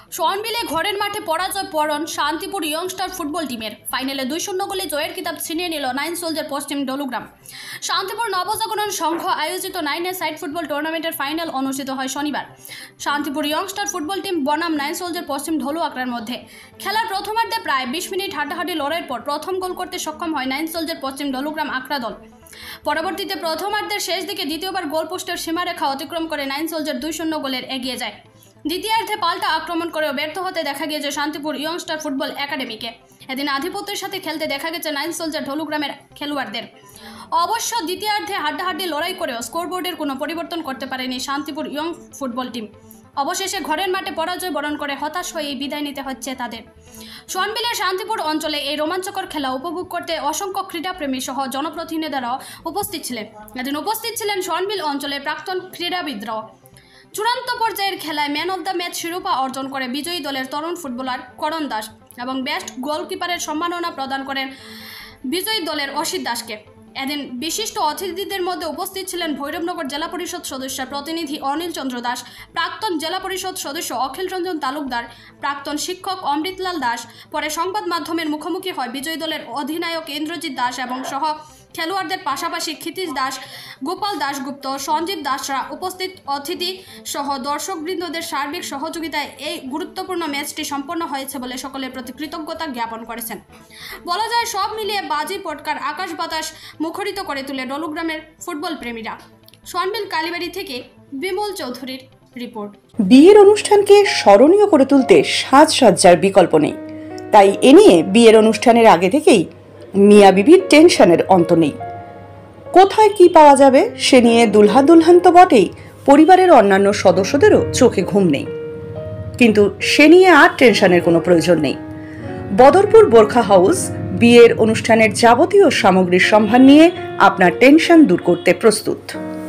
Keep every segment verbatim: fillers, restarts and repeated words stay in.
শনবিলে ঘরের মাঠে পরাজয় পড়ন শান্তিপুর ইয়ংস্টার ফুটবল টিমের। ফাইনালে দুই শূন্য গোলে জয়ের কিতাব ছিনিয়ে নিল নাইন সোলজার পশ্চিম ডলুগ্রাম। শান্তিপুর নবজাগরণ সংঘ আয়োজিত নাইন এ সাইড ফুটবল টুর্নামেন্টের ফাইনাল অনুষ্ঠিত হয় শনিবার। শান্তিপুর ইয়ংস্টার ফুটবল টিম বনাম নাইন সোলজার পশ্চিম ঢলু আকড়ার মধ্যে। খেলার প্রথমার্ধে প্রায় বিশ মিনিট হাড্ডাহাড্ডি লড়াইয়ের পর প্রথম গোল করতে সক্ষম হয় নাইন সোলজার পশ্চিম ডলুগ্রাম আকড়া দল। পরবর্তীতে প্রথমার্ধের শেষ দিকে দ্বিতীয়বার গোল পোস্টের সীমারেখা অতিক্রম করে নাইন সোলজার দুই শূন্য গোলের এগিয়ে যায়। দ্বিতীয়ার্ধে পাল্টা আক্রমণ করেও ব্যর্থ হতে দেখা গিয়েছে শান্তিপুর ইয়ংস্টার ফুটবল একাডেমিকে। এদিন আধিপত্যের সাথে খেলতে দেখা গেছে নাইন সোলজার ঢলুগ্রামের খেলোয়াড়দের। অবশ্য দ্বিতীয়ার্ধে হাড্ডাহাড্ডি লড়াই করেও স্কোরবোর্ডের কোনো পরিবর্তন করতে পারেনি শান্তিপুর ইয়ং ফুটবল টিম। অবশেষে ঘরের মাঠে পরাজয় বরণ করে হতাশ হয়ে বিদায় নিতে হচ্ছে তাদের। শনবিলের শান্তিপুর অঞ্চলে এই রোমাঞ্চকর খেলা উপভোগ করতে অসংখ্য ক্রীড়াপ্রেমী সহ জনপ্রতিনিধিরাও উপস্থিত ছিলেন। এদিন উপস্থিত ছিলেন শনবিল অঞ্চলের প্রাক্তন ক্রীড়াবিদরাও। চূড়ান্ত পর্যায়ের খেলায় ম্যান অব দ্য ম্যাচ শিরোপা অর্জন করে বিজয়ী দলের তরুণ ফুটবলার করণ দাস এবং বেস্ট গোলকিপারের সম্মাননা প্রদান করেন বিজয়ী দলের অসিত দাসকে। এদিন বিশিষ্ট অতিথিদের মধ্যে উপস্থিত ছিলেন ভৈরবনগর জেলা পরিষদ সদস্য প্রতিনিধি অনিল চন্দ্র দাস, প্রাক্তন জেলা পরিষদ সদস্য অখিল রঞ্জন তালুকদার, প্রাক্তন শিক্ষক অমৃতলাল দাস। পরে সংবাদ মাধ্যমের মুখোমুখি হয় বিজয়ী দলের অধিনায়ক ইন্দ্রজিৎ দাস এবং সহ খেলোয়াড়দের পাশাপাশি ক্ষিতিশ দাস, গোপাল দাশগুপ্ত, সঞ্জিত দাসরা। উপস্থিত অতিথি সহ দর্শকবৃন্দদের সার্বিক সহযোগিতায় এই গুরুত্বপূর্ণ ম্যাচটি সম্পন্ন হয়েছে বলে সকলের প্রতি কৃতজ্ঞতা জ্ঞাপন করেছেন। বলা যায় সব মিলিয়ে বাজি পটকার আকাশ বাতাস মুখরিত করে তুলে ডলুগ্রামের ফুটবল প্রেমীরা। শনবিল কালীবাড়ি থেকে বিমল চৌধুরীর রিপোর্ট। বিয়ের অনুষ্ঠানকে স্মরণীয় করে তুলতে সাজসজ্জার বিকল্প নেই, তাই এ নিয়ে বিয়ের অনুষ্ঠানের আগে থেকেই মিয়া বিবির টেনশনের অন্ত নেই। কোথায় কি পাওয়া যাবে সে নিয়ে দুলহা দুলহান তো বটেই, পরিবারের অন্যান্য সদস্যদেরও চোখে ঘুম নেই। কিন্তু সে নিয়ে আর টেনশনের কোনো প্রয়োজন নেই। বদরপুর বোরখা হাউস বিয়ের অনুষ্ঠানের যাবতীয় সামগ্রীর সম্ভার নিয়ে আপনার টেনশন দূর করতে প্রস্তুত।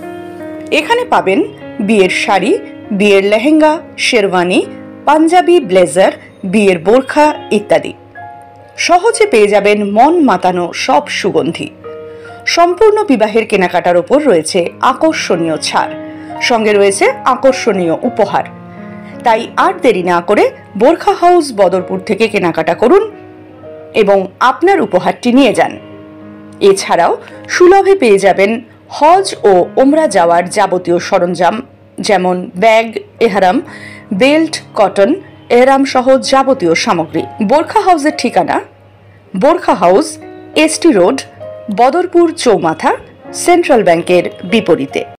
এখানে পাবেন বিয়ের শাড়ি, বিয়ের লেহেঙ্গা, শেরওয়ানি, পাঞ্জাবি, ব্লেজার, বিয়ের বোরখা ইত্যাদি। সহজে পেয়ে যাবেন মন মাতানো সব সুগন্ধি। সম্পূর্ণ বিবাহের কেনাকাটার ওপর রয়েছে আকর্ষণীয় ছাড়, সঙ্গে রয়েছে আকর্ষণীয় উপহার। তাই আর দেরি না করে বোরখা হাউস বদরপুর থেকে কেনাকাটা করুন এবং আপনার উপহারটি নিয়ে যান। এছাড়াও সুলভে পেয়ে যাবেন হজ ও ওমরা যাওয়ার যাবতীয় সরঞ্জাম, যেমন ব্যাগ, এহরাম, বেল্ট, কটন, এহরাম সহ যাবতীয় সামগ্রী। বোরখা হাউসের ঠিকানা Borkha house, ST road, Badarpur চৌমাথা, সেন্ট্রাল ব্যাংকের বিপরীতে।